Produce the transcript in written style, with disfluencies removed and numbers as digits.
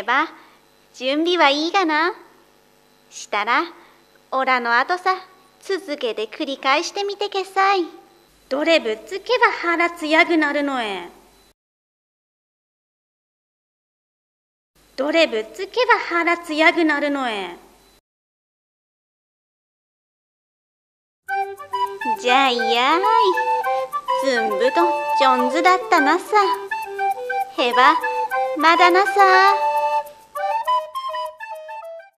へば、準備はいいがな。したら、おらの後さ、続けて繰り返してみてけさい。 どれぶっつけば腹つやぐなるのえ。どれぶっつけば腹つやぐなるのえ。 じゃいやい。ずんぶと上手だったなさ。へば、まだなさ。